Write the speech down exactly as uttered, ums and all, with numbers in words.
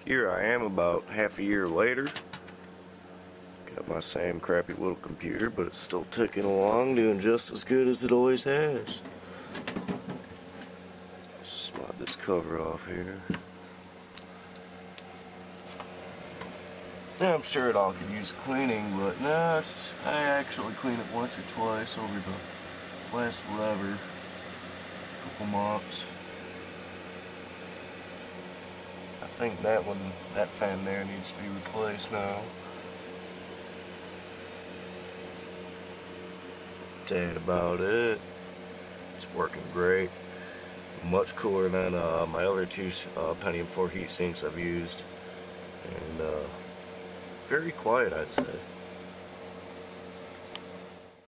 Here I am about half a year later. Got my same crappy little computer, but it's still ticking along, doing just as good as it always has. Let's slide this cover off here. Now I'm sure it all could use cleaning, but no, it's, I actually clean it once or twice over the last whatever, couple months. I think that one, that fan there needs to be replaced now. That's about it. It's working great. Much cooler than uh, my other two uh, Pentium four heat sinks I've used, and uh, very quiet, I'd say.